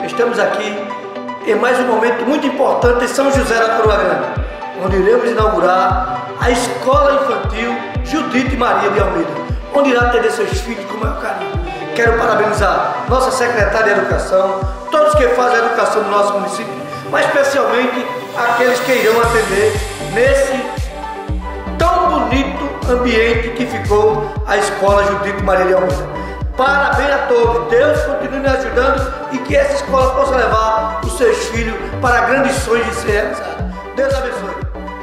Estamos aqui em mais um momento muito importante em São José da Coroa Grande, onde iremos inaugurar a Escola Infantil Judite Maria de Almeida, onde irá atender seus filhos com o maior carinho. Quero parabenizar nossa secretária de Educação, todos que fazem a educação do nosso município, mas especialmente aqueles que irão atender nesse tão bonito ambiente que ficou a Escola Judite Maria de Almeida. Parabéns a todos, Deus continue me ajudando e que essa escola possa levar os seus filhos para grandes sonhos de ser realizados. Deus abençoe.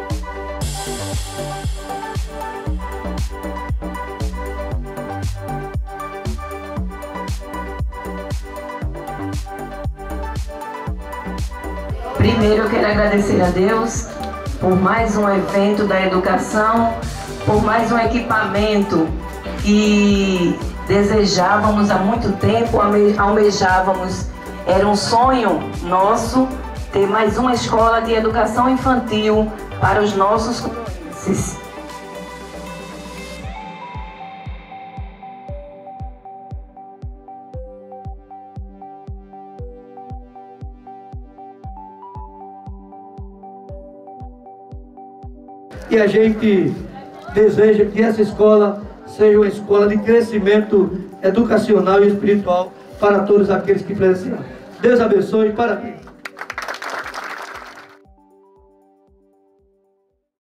Primeiro eu quero agradecer a Deus por mais um evento da educação, por mais um equipamento que desejávamos há muito tempo, almejávamos. Era um sonho nosso ter mais uma escola de educação infantil para os nossos coroenses. E a gente deseja que essa escola seja uma escola de crescimento educacional e espiritual para todos aqueles que precisam. Deus abençoe e parabéns.